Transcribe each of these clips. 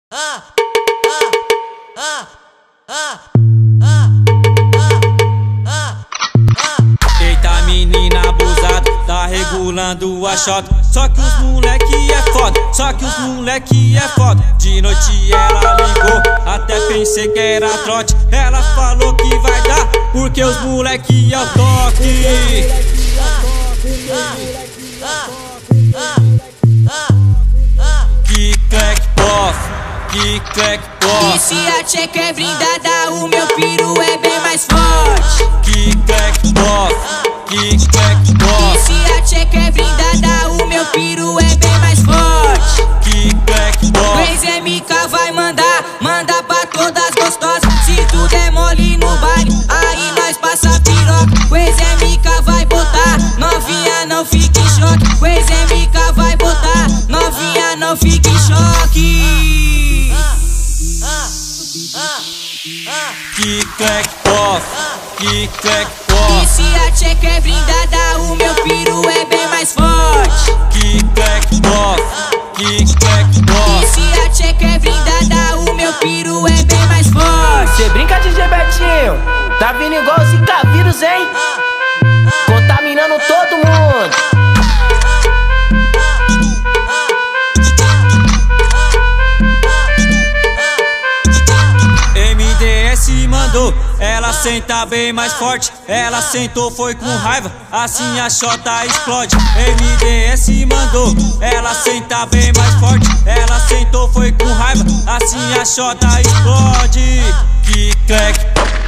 Eita menina abusada, tá regulando a shot. Só que os moleque é foda, só que os moleque é foda. De noite ela ligou, até pensei que era trote. Ela falou que vai dar, porque os moleque é o toque. Que crack boss, que crack boss. E se a tcheca é blindada, o meu piru é bem mais forte. Que crack boss, que crack boss. E se a tcheca é blindada, o meu piru é bem mais forte. Que crack boss. Pois MK vai mandar, manda pra todas gostosas. Se tu der mole no baile, aí nós passa piroca. Pois MK vai botar, novinha não fique em choque. Pois MK vai botar, novinha não fique em choque. Que crack boss, que crack boss. E se a tcheca é blindada, o meu piru é bem mais forte. Que crack boss, que crack E boss. se a tcheca é blindada, o meu piru é bem mais forte. Cê brinca de Betinho, tá vindo igual o Zika vírus, hein? Contaminando todo mundo. MDS mandou, ela senta bem mais forte. Ela sentou, foi com raiva, assim a chota explode. MDS mandou, ela senta bem mais forte. Ela sentou, foi com raiva, assim a chota explode. Que crack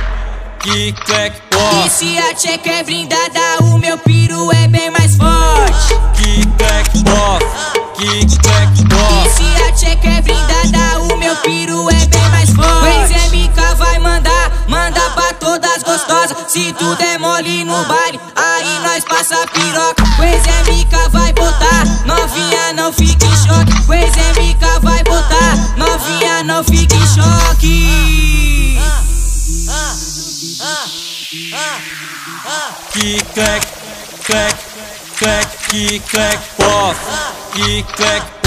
E boss. se a tcheca é blindada, o meu piru é bem mais forte. Que crack boss, que crack E boss. se a tcheca é blindada, o meu piru é bem mais forte. Pois MK vai mandar, manda pra todas gostosas. Se tu der mole no baile, aí nós passa piroca. Pois MK vai botar, novinha não fique em choque. Pois MK vai botar, novinha não fique em choque. Que crack boss, que crack